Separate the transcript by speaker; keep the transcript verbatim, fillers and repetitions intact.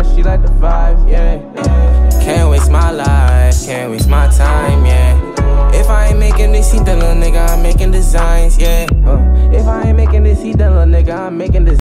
Speaker 1: she like the vibe, yeah, yeah.
Speaker 2: Can't waste my life, can't waste my time, yeah. If I ain't making this heat, then little nigga, I'm making designs, yeah.
Speaker 1: Uh, if I ain't making this heat, then little nigga, I'm making this.